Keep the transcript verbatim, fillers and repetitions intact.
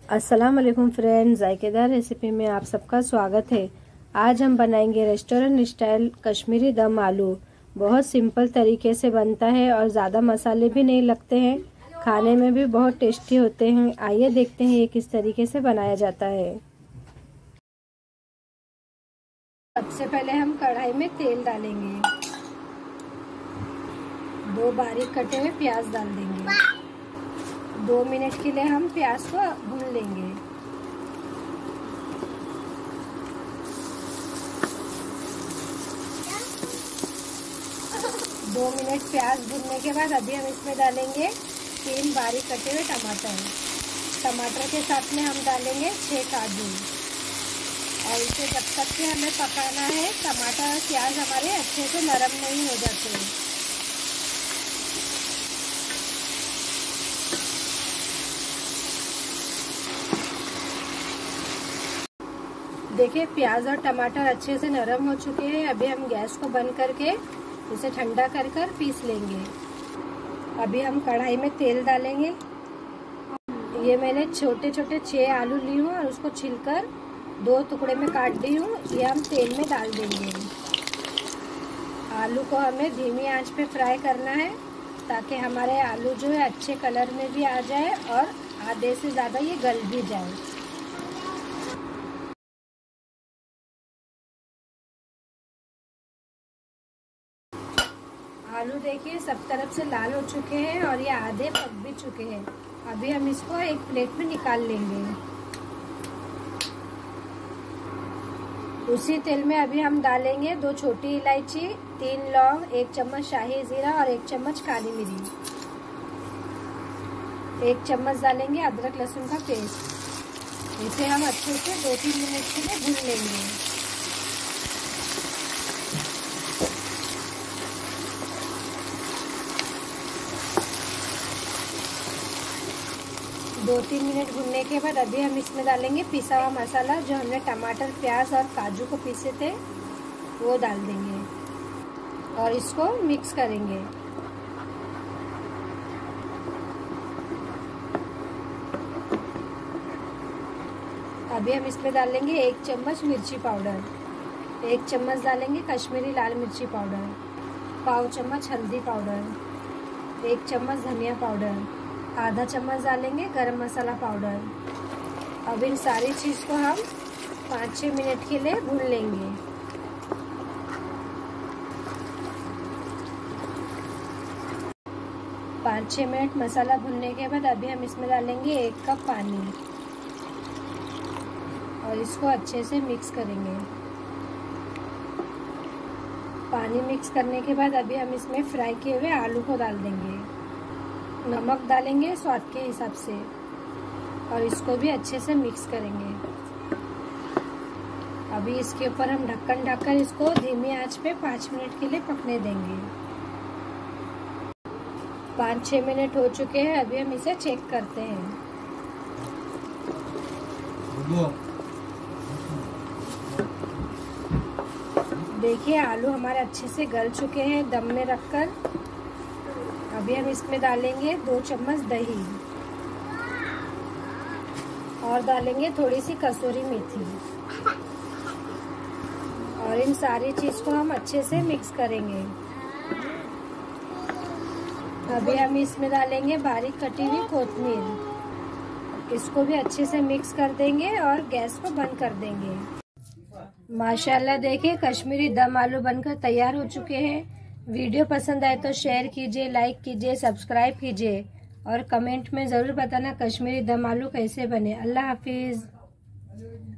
अस्सलाम वालेकुम friends, जायकेदार recipe में आप सबका स्वागत है। आज हम बनाएंगे रेस्टोरेंट स्टाइल कश्मीरी दम आलू। बहुत सिंपल तरीके से बनता है और ज़्यादा मसाले भी नहीं लगते हैं, खाने में भी बहुत टेस्टी होते हैं। आइए देखते हैं ये किस तरीके से बनाया जाता है। सबसे पहले हम कढ़ाई में तेल डालेंगे, दो बारीक कटे हुए प्याज डाल देंगे। दो मिनट के लिए हम प्याज को भून लेंगे। दो मिनट प्याज भूनने के बाद अभी हम इसमें डालेंगे तीन बारीक कटे हुए टमाटर। टमाटर के साथ में हम डालेंगे छह काजू और इसे जब तक कि हमें पकाना है टमाटर और प्याज हमारे अच्छे से नरम नहीं हो जाते। देखिए प्याज और टमाटर अच्छे से नरम हो चुके हैं। अभी हम गैस को बंद करके इसे ठंडा कर कर पीस लेंगे। अभी हम कढ़ाई में तेल डालेंगे। ये मैंने छोटे छोटे छह आलू ली हूँ और उसको छिलकर दो टुकड़े में काट दी हूँ। ये हम तेल में डाल देंगे। आलू को हमें धीमी आंच पे फ्राई करना है ताकि हमारे आलू जो है अच्छे कलर में भी आ जाए और आधे से ज़्यादा ये गल भी जाए। आलू देखिए सब तरफ से लाल हो चुके हैं और ये आधे पक भी चुके हैं। अभी हम इसको एक प्लेट में निकाल लेंगे। उसी तेल में अभी हम डालेंगे दो छोटी इलायची, तीन लौंग, एक चम्मच शाही जीरा और एक चम्मच काली मिरी। एक चम्मच डालेंगे अदरक लहसुन का पेस्ट। इसे हम अच्छे से दो तीन मिनट के लिए भून लेंगे। दो तीन मिनट भूनने के बाद अभी हम इसमें डालेंगे पिसा हुआ मसाला जो हमने टमाटर, प्याज और काजू को पीसे थे वो डाल देंगे और इसको मिक्स करेंगे। अभी हम इसमें डालेंगे एक चम्मच मिर्ची पाउडर, एक चम्मच डालेंगे कश्मीरी लाल मिर्ची पाउडर, पाव चम्मच हल्दी पाउडर, एक चम्मच धनिया पाउडर, आधा चम्मच डालेंगे गरम मसाला पाउडर। अब इन सारी चीज़ को हम पाँच छः मिनट के लिए भून लेंगे। पाँच छः मिनट मसाला भूनने के बाद अभी हम इसमें डालेंगे एक कप पानी और इसको अच्छे से मिक्स करेंगे। पानी मिक्स करने के बाद अभी हम इसमें फ्राई किए हुए आलू को डाल देंगे। नमक डालेंगे स्वाद के हिसाब से और इसको भी अच्छे से मिक्स करेंगे। अभी इसके ऊपर हम ढक्कन ढककर इसको धीमी आंच पे पाँच मिनट के लिए पकने देंगे। पाँच छः मिनट हो चुके हैं। अभी हम इसे चेक करते हैं। देखिए आलू हमारे अच्छे से गल चुके हैं दम में रखकर। अभी हम इसमें डालेंगे दो चम्मच दही और डालेंगे थोड़ी सी कसूरी मेथी और इन सारी चीज को हम अच्छे से मिक्स करेंगे। अभी हम इसमें डालेंगे बारीक कटी हुई कोतमीर। इसको भी अच्छे से मिक्स कर देंगे और गैस को बंद कर देंगे। माशाल्लाह देखिए कश्मीरी दम आलू बनकर तैयार हो चुके हैं। वीडियो पसंद आए तो शेयर कीजिए, लाइक कीजिए, सब्सक्राइब कीजिए और कमेंट में ज़रूर बताना कश्मीरी दम आलू कैसे बने। अल्लाह हाफिज़।